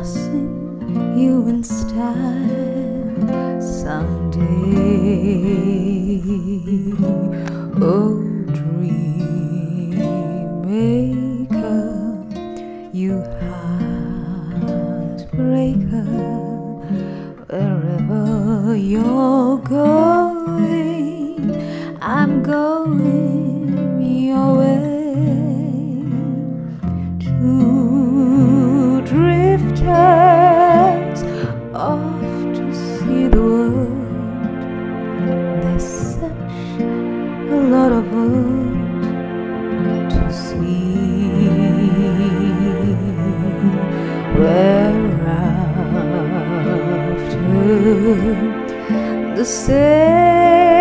passing you in style someday. Oh, dream maker, you heartbreaker, wherever you're going, I'm going your way. Two drifters off to see the world. There's such a lot of world to see. We're after the same